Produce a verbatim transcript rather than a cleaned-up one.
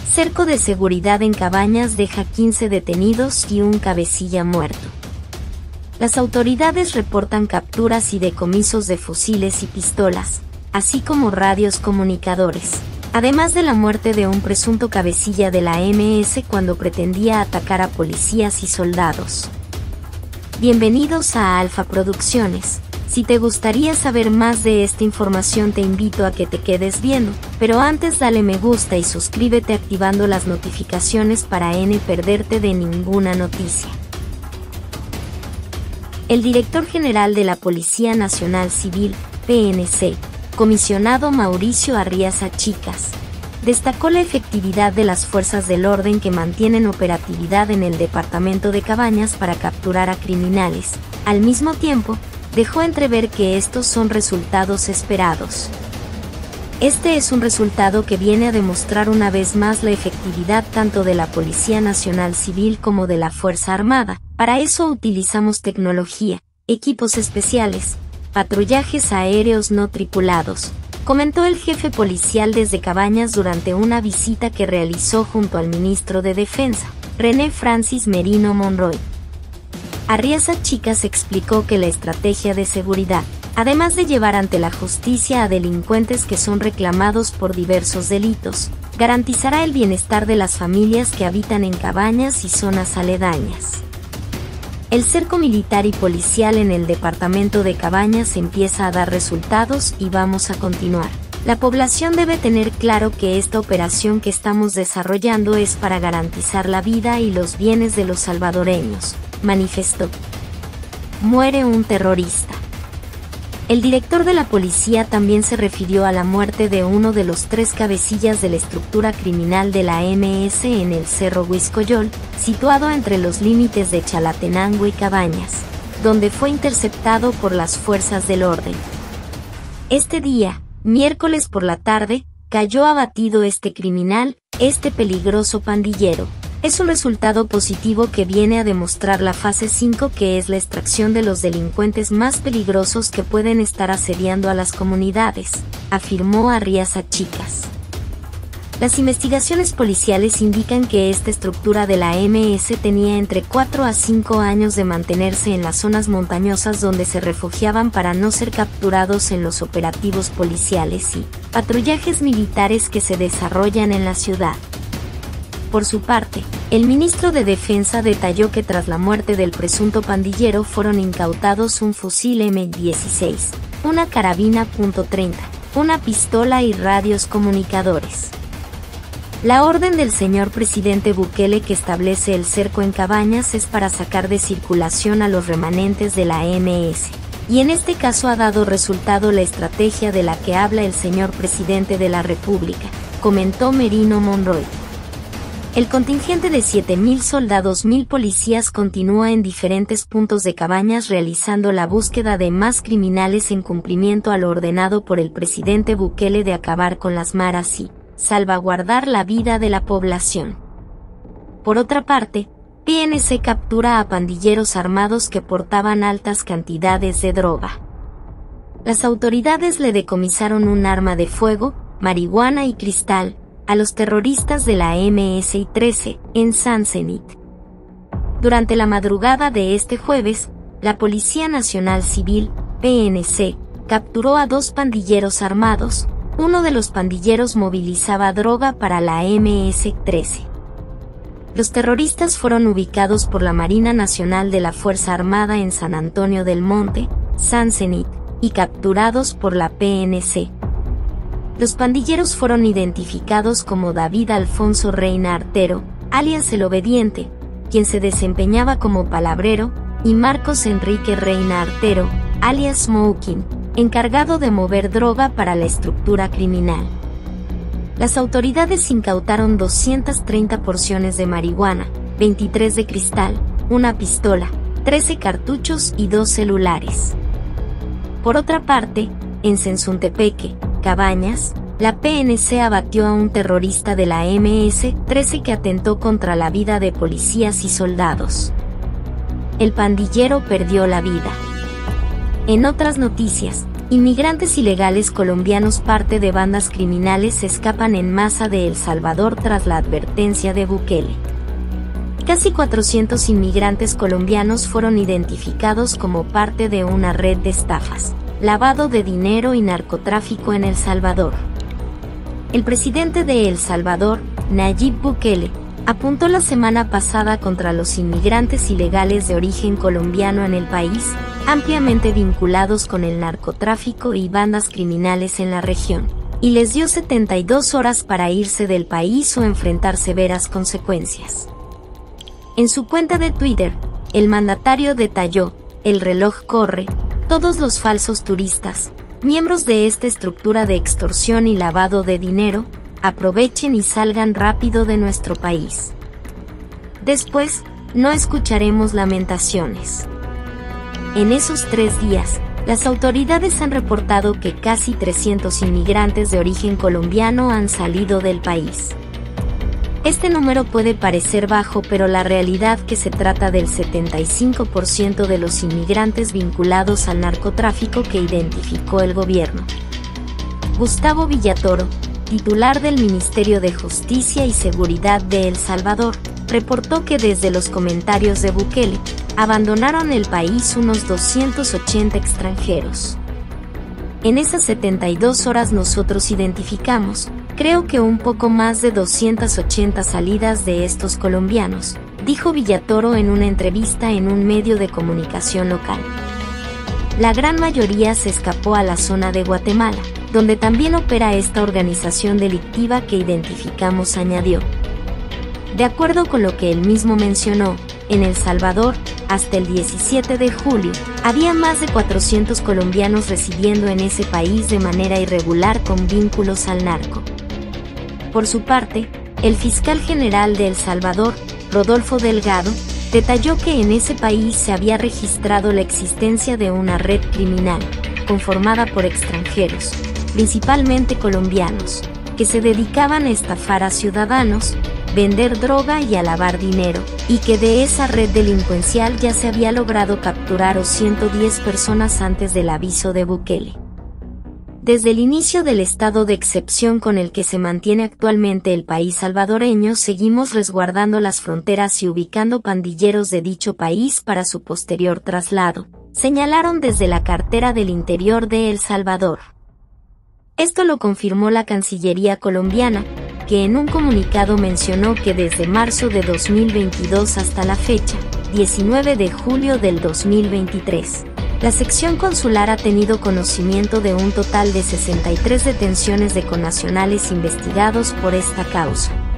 Cerco de seguridad en Cabañas deja quince detenidos y un cabecilla muerto. Las autoridades reportan capturas y decomisos de fusiles y pistolas, así como radios comunicadores, además de la muerte de un presunto cabecilla de la eme ese cuando pretendía atacar a policías y soldados. Bienvenidos a Alfa Producciones. Si te gustaría saber más de esta información te invito a que te quedes viendo, pero antes dale me gusta y suscríbete activando las notificaciones para no perderte de ninguna noticia. El director general de la Policía Nacional Civil, P N C, comisionado Mauricio Arriaza Chicas, destacó la efectividad de las fuerzas del orden que mantienen operatividad en el departamento de Cabañas para capturar a criminales. Al mismo tiempo, dejó entrever que estos son resultados esperados. Este es un resultado que viene a demostrar una vez más la efectividad tanto de la Policía Nacional Civil como de la Fuerza Armada. Para eso utilizamos tecnología, equipos especiales, patrullajes aéreos no tripulados, comentó el jefe policial desde Cabañas durante una visita que realizó junto al ministro de Defensa, René Francis Merino Monroy. Arriaza Chicas explicó que la estrategia de seguridad, además de llevar ante la justicia a delincuentes que son reclamados por diversos delitos, garantizará el bienestar de las familias que habitan en Cabañas y zonas aledañas. El cerco militar y policial en el departamento de Cabañas empieza a dar resultados y vamos a continuar. La población debe tener claro que esta operación que estamos desarrollando es para garantizar la vida y los bienes de los salvadoreños, manifestó. Muere un terrorista. El director de la policía también se refirió a la muerte de uno de los tres cabecillas de la estructura criminal de la eme ese en el Cerro Huiscoyol, situado entre los límites de Chalatenango y Cabañas, donde fue interceptado por las fuerzas del orden. Este día, miércoles por la tarde, cayó abatido este criminal, este peligroso pandillero. Es un resultado positivo que viene a demostrar la fase cinco, que es la extracción de los delincuentes más peligrosos que pueden estar asediando a las comunidades, afirmó Arriaza Chicas. Las investigaciones policiales indican que esta estructura de la eme ese tenía entre cuatro a cinco años de mantenerse en las zonas montañosas donde se refugiaban para no ser capturados en los operativos policiales y patrullajes militares que se desarrollan en la ciudad. Por su parte, el ministro de Defensa detalló que tras la muerte del presunto pandillero fueron incautados un fusil eme dieciséis, una carabina punto treinta, una pistola y radios comunicadores. La orden del señor presidente Bukele que establece el cerco en Cabañas es para sacar de circulación a los remanentes de la eme ese, y en este caso ha dado resultado la estrategia de la que habla el señor presidente de la República, comentó Merino Monroy. El contingente de siete mil soldados, mil policías continúa en diferentes puntos de Cabañas realizando la búsqueda de más criminales en cumplimiento a lo ordenado por el presidente Bukele de acabar con las maras y salvaguardar la vida de la población. Por otra parte, P N C captura a pandilleros armados que portaban altas cantidades de droga. Las autoridades le decomisaron un arma de fuego, marihuana y cristal a los terroristas de la eme ese y trece, en Sancenit. Durante la madrugada de este jueves, la Policía Nacional Civil, P N C, capturó a dos pandilleros armados. Uno de los pandilleros movilizaba droga para la eme ese trece. Los terroristas fueron ubicados por la Marina Nacional de la Fuerza Armada en San Antonio del Monte, Sancenit, y capturados por la P N C. Los pandilleros fueron identificados como David Alfonso Reina Artero, alias El Obediente, quien se desempeñaba como palabrero, y Marcos Enrique Reina Artero, alias Smoking, encargado de mover droga para la estructura criminal. Las autoridades incautaron doscientas treinta porciones de marihuana, veintitrés de cristal, una pistola, trece cartuchos y dos celulares. Por otra parte, en Sensuntepeque, Cabañas, la P N C abatió a un terrorista de la eme ese trece que atentó contra la vida de policías y soldados. El pandillero perdió la vida. En otras noticias, Inmigrantes ilegales colombianos, parte de bandas criminales, escapan en masa de El Salvador tras la advertencia de Bukele. Casi cuatrocientos inmigrantes colombianos fueron identificados como parte de una red de estafas, lavado de dinero y narcotráfico en El Salvador. El presidente de El Salvador, Nayib Bukele, apuntó la semana pasada contra los inmigrantes ilegales de origen colombiano en el país, ampliamente vinculados con el narcotráfico y bandas criminales en la región, y les dio setenta y dos horas para irse del país o enfrentar severas consecuencias. En su cuenta de Twitter, el mandatario detalló: "El reloj corre, todos los falsos turistas, miembros de esta estructura de extorsión y lavado de dinero, aprovechen y salgan rápido de nuestro país. Después, no escucharemos lamentaciones". En esos tres días, las autoridades han reportado que casi trescientos inmigrantes de origen colombiano han salido del país. Este número puede parecer bajo, pero la realidad es que se trata del setenta y cinco por ciento de los inmigrantes vinculados al narcotráfico que identificó el gobierno. Gustavo Villatoro, titular del Ministerio de Justicia y Seguridad de El Salvador, reportó que desde los comentarios de Bukele, abandonaron el país unos doscientos ochenta extranjeros. En esas setenta y dos horas nosotros identificamos, creo que un poco más de doscientas ochenta salidas de estos colombianos, dijo Villatoro en una entrevista en un medio de comunicación local. La gran mayoría se escapó a la zona de Guatemala, donde también opera esta organización delictiva que identificamos, añadió. De acuerdo con lo que él mismo mencionó, en El Salvador, hasta el diecisiete de julio, había más de cuatrocientos colombianos residiendo en ese país de manera irregular con vínculos al narco. Por su parte, el fiscal general de El Salvador, Rodolfo Delgado, detalló que en ese país se había registrado la existencia de una red criminal, conformada por extranjeros, principalmente colombianos, que se dedicaban a estafar a ciudadanos, vender droga y a lavar dinero, y que de esa red delincuencial ya se había logrado capturar a ciento diez personas antes del aviso de Bukele. Desde el inicio del estado de excepción con el que se mantiene actualmente el país salvadoreño, seguimos resguardando las fronteras y ubicando pandilleros de dicho país para su posterior traslado, señalaron desde la cartera del Interior de El Salvador. Esto lo confirmó la Cancillería colombiana, que en un comunicado mencionó que desde marzo de dos mil veintidós hasta la fecha, diecinueve de julio del dos mil veintitrés, la sección consular ha tenido conocimiento de un total de sesenta y tres detenciones de connacionales investigados por esta causa.